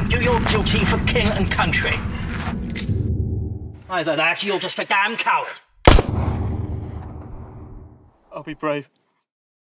Do your duty for king and country. Either that, or you're just a damn coward. I'll be brave.